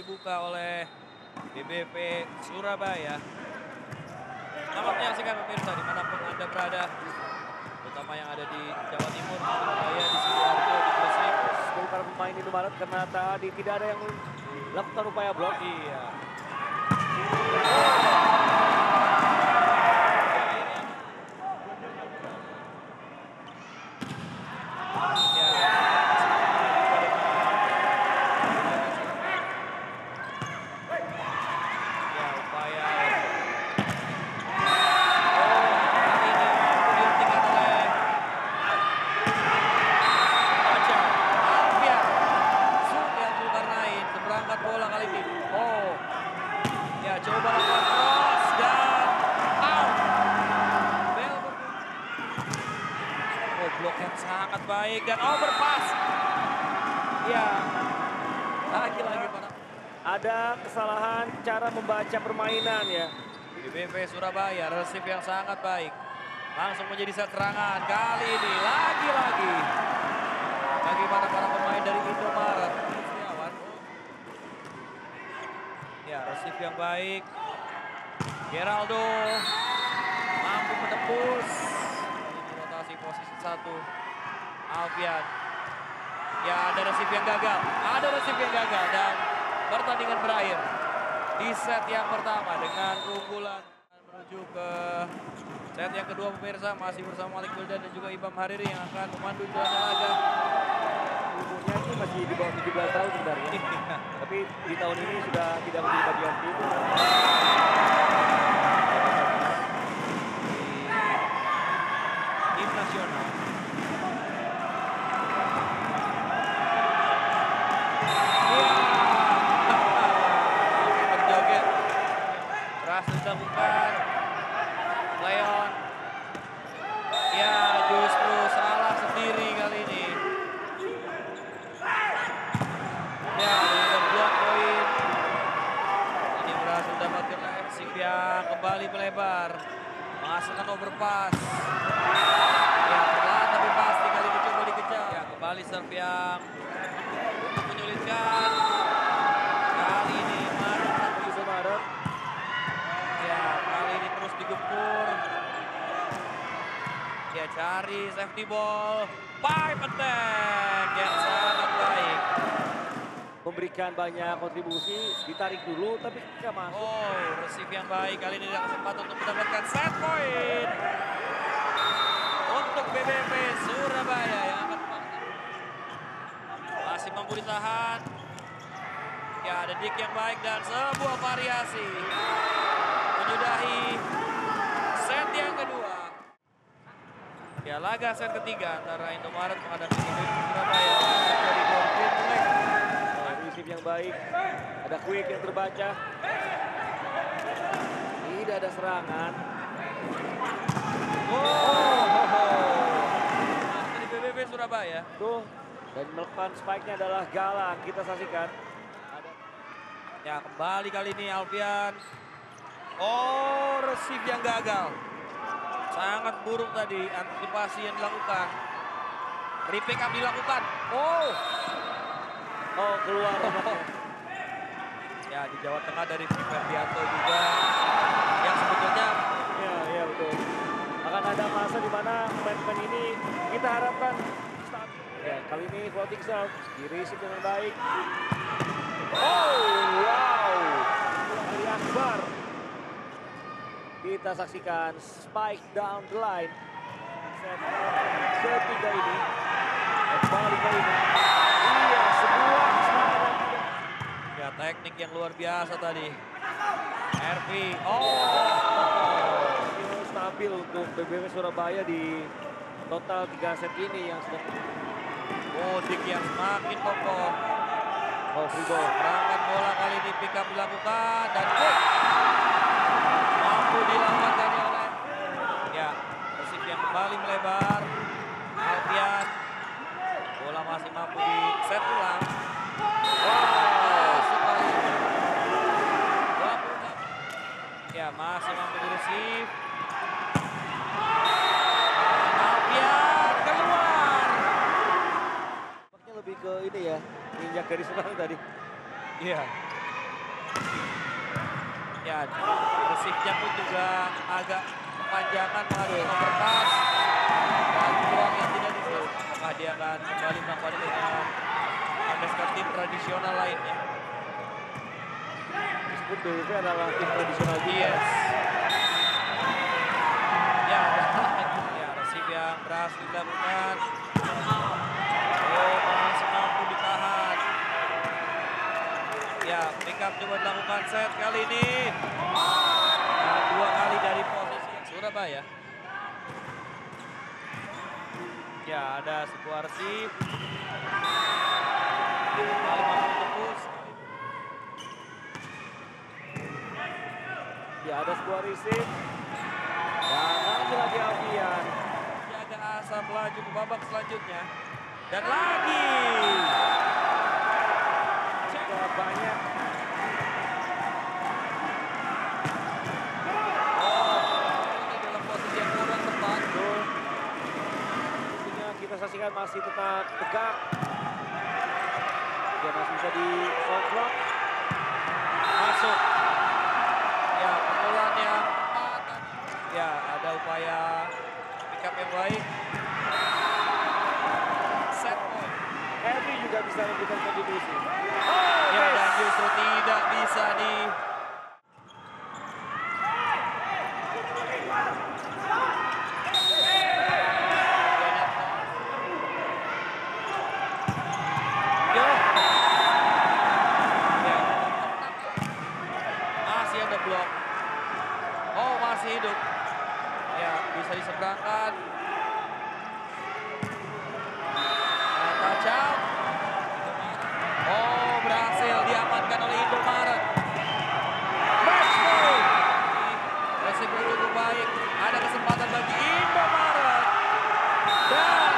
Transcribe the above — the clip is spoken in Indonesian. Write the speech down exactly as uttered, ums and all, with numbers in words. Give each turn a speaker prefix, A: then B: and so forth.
A: dibuka oleh B B V Surabaya. Selamat menyaksikan pemirsa dimanapun Anda berada, terutama yang ada di Jawa Timur, Surabaya, di Sidoarjo, di Gresik.
B: Dari para pemain di Indomaret karena tadi tidak ada yang melakukan upaya blok.
A: Iya. Bola kali ini. Oh. Ya, coba lakukan cross dan out. Bel Oh, blok yang sangat baik dan overpass. Ya. Lagi-lagi pada
B: ada kesalahan cara membaca permainan ya.
A: B B V Surabaya, resip yang sangat baik. Langsung menjadi set serangan. Kali ini lagi-lagi. Bagaimana para pemain dari Indomaret? Ya, resip yang baik. Geraldo mampu menembus. Ini rotasi posisi satu. Alfian. Ya, ada resip yang gagal. Ada resip yang gagal dan pertandingan berakhir di set yang pertama dengan keunggulan. Menuju ke set yang kedua pemirsa, masih bersama Malik Wildan dan juga Ibam Hariri yang akan memandu jalannya laga.
B: Umurnya itu masih di bawah tujuh belas tahun sebenarnya. Tapi di tahun ini sudah tidak menjadi bagian tim.
A: Tim nasional. Iya. Berjoget. Berhasil dilakukan. Leon. Ya, justru salah sendiri kali ini. Ya, dua poin. Ini berhasil dapatkan Leipzig yang kembali melebar. Menghasilkan overpass. Ya, perlahan tapi pasti kali ini coba dikejar. Ya, kembali serve yang untuk menyulitkan. Kali ini Maret
B: Bisa Maret.
A: Ya, kali ini terus digempur. Ya, cari safety ball. Pipe attack yang sangat baik.
B: Memberikan banyak kontribusi, ditarik dulu tapi tidak masuk.
A: Oh, receive yang baik kali ini ada kesempatan untuk mendapatkan set point untuk B B V Surabaya yang akan masih mampu ditahan. Ya, ada dik yang baik dan sebuah variasi menyudahi set yang kedua. Ya, laga set ketiga antara Indomaret menghadapi B B V Surabaya dari gol Greenwood.
B: Resip yang baik, ada quick yang terbaca. Tidak ada serangan.
A: Oh, oh, oh. Dari B B V Surabaya.
B: Tuh, dan melakukan spike-nya adalah Galang. Kita saksikan. Ada...
A: Ya, kembali kali ini Alfian. Oh, receive yang gagal. Sangat buruk tadi antisipasi yang dilakukan. Repick up dilakukan. Oh.
B: Oh, keluar.
A: Ya, di Jawa Tengah dari Tim Ferdianto juga. Yang sebetulnya.
B: Ya, ya betul. Akan ada masa di mana pemain-pemain ini kita harapkan. Ya, kali ini floating serve. Di receive dengan baik. Oh, wow. Dari Akbar. Kita saksikan spike down the line. Set ketiga ini. Kembali kali ini. Iya, sebuah serangan.
A: Ya, teknik yang luar biasa tadi. R V. Oh.
B: Stabil untuk B B V Surabaya di total tiga set ini yang sudah.
A: Oh, dik yang semakin kokoh.
B: Oh, free ball.
A: Perangkat bola kali ini pick up dilakukan dan quick. Mampu dilakukan oleh. Ya, resip yang kembali melebar. Alfian. Bola masih mampu di set ulang. Wow, sekali. Ya, masih mampu di receive. Alfian keluar.
B: Nampaknya lebih ke ini ya, injak garis menang tadi.
A: Iya. Ya, resipnya pun juga agak kepanjangan menghadapi overpass. Dan peluang yang tidak diselesaikan. Apakah dia akan kembali melakukan dengan membereskan tim tradisional lainnya?
B: Disebut B W V adalah tim tradisional juga.
A: Yes. Ya, ya resip yang berhasil dilakukan. Oh, masih mampu ditahan. Ya, pick up coba dilakukan set kali ini. Nah, dua kali dari posisi Surabaya. Ya, ada sebuah resip. Kembali mampu tembus.
B: Ya, ada sebuah receive. Dan lagi lagi Alfian.
A: Jaga asa melaju ke babak selanjutnya. Dan lagi.
B: Sudah banyak.
A: Oh, ini dalam posisi yang kurang tepat.
B: Tentunya kita saksikan masih tetap tegak. Dia masih bisa di shot clock.
A: Masuk. Ya, pukulan yang patah. Ya, ada upaya pick up yang baik. Set point.
B: Henry juga bisa memberikan kontribusi.
A: Ya, dan justru tidak bisa di... Yo. Ya. Masih ada blok. Oh, masih hidup. Ya, bisa diseberangkan. Nah, touchdown. Oh, berhasil diamankan oleh Indomaret. Match point. Resip cukup baik. Ada kesempatan bagi Indomaret. Dan